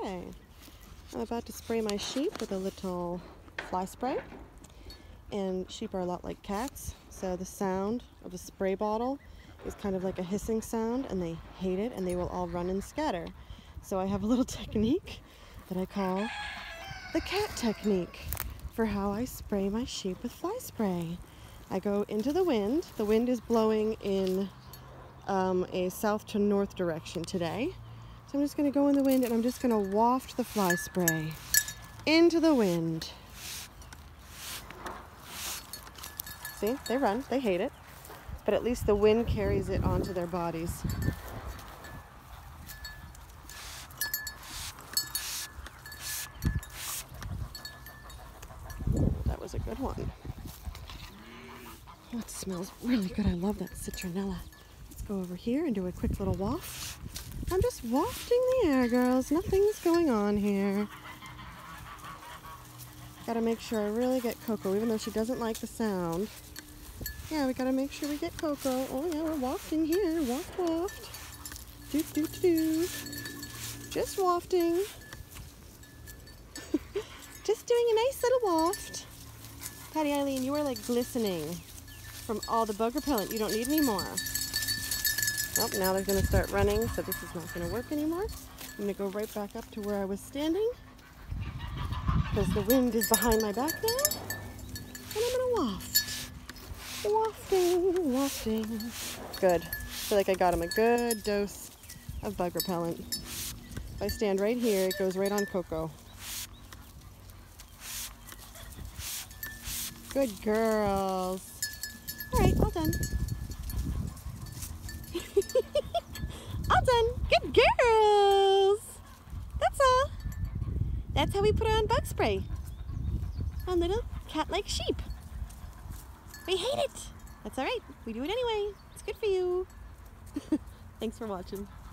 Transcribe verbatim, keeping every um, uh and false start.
Okay, I'm about to spray my sheep with a little fly spray. And sheep are a lot like cats, so the sound of a spray bottle is kind of like a hissing sound, and they hate it, and they will all run and scatter. So I have a little technique that I call the cat technique for how I spray my sheep with fly spray. I go into the wind. The wind is blowing in um, a south to north direction today. So I'm just going to go in the wind, and I'm just going to waft the fly spray into the wind. See, they run, they hate it, but at least the wind carries it onto their bodies. That was a good one. Oh, it smells really good. I love that citronella. Let's go over here and do a quick little waft. I'm just wafting the air, girls. Nothing's going on here. Gotta make sure I really get Coco, even though she doesn't like the sound. Yeah, we gotta make sure we get Coco. Oh yeah, we're wafting here. Waft, waft. Do, do, do, do. Just wafting. Just doing a nice little waft. Patty Eileen, you are like glistening from all the bug repellent. You don't need any more. Oh, now they're gonna start running, so this is not gonna work anymore. I'm gonna go right back up to where I was standing because the wind is behind my back now. And I'm gonna waft. Wafting, wafting. Good. I feel like I got him a good dose of bug repellent. If I stand right here, it goes right on Coco. Good girls. All right, all done. All done. Good girls. That's all. That's how we put on bug spray on little cat-like sheep. We hate it. That's all right. We do it anyway. It's good for you. Thanks for watching.